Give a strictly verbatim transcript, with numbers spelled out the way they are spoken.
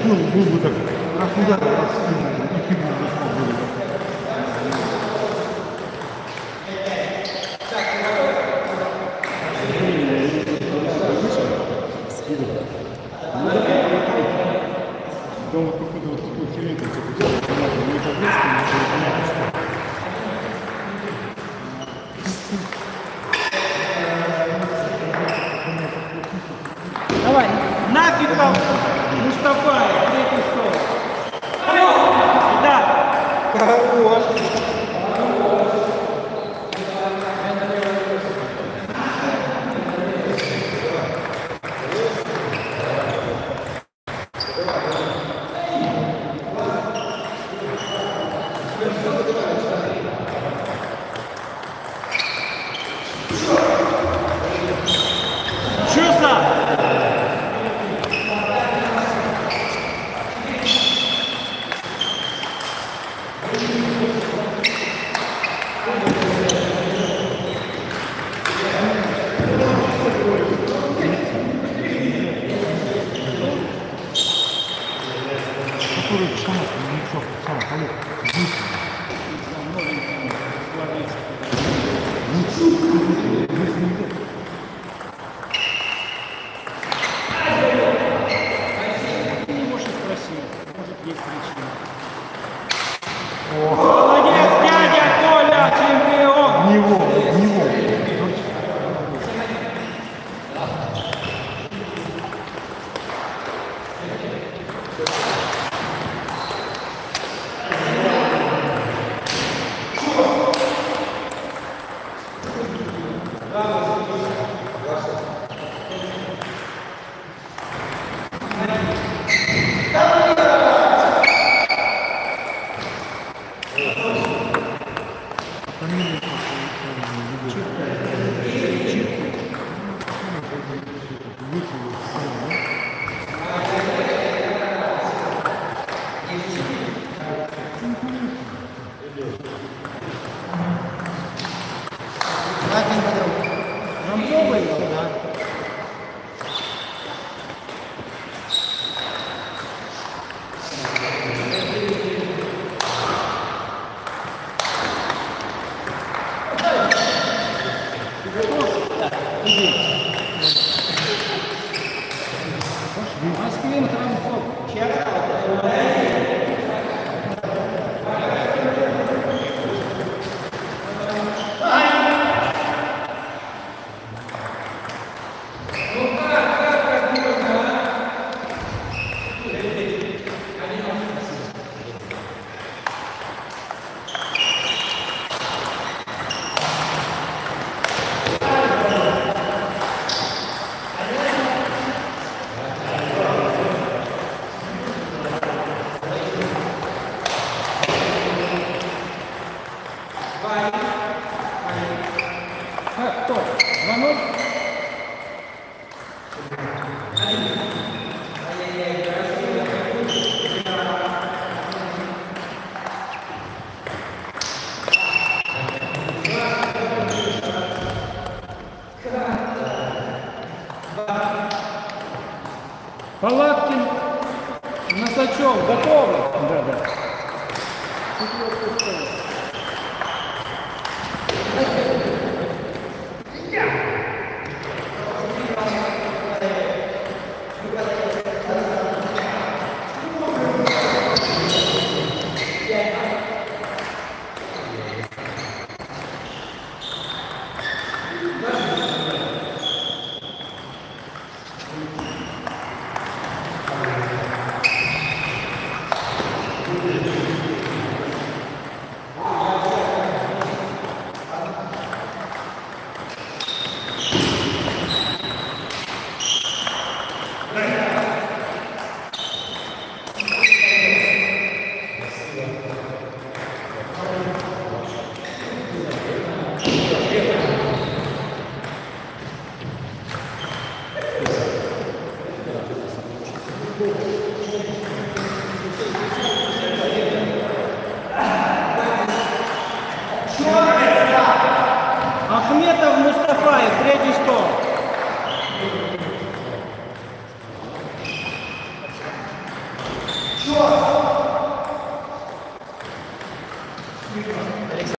был, был бы так, раз ударил, раз скинул, и фигу не смог бы. Да, вот какой-то вот такой химик, который не ответственный, не понятно, что. Давай, нафиг вам, Мустафа, третий стол. Да. Хорош. Молодец, дядя Коля, чемпион! В него, в него. Палаткин, Носачев, готовы? Да, да. Ахметов Мустафаев, третий стол. Счет.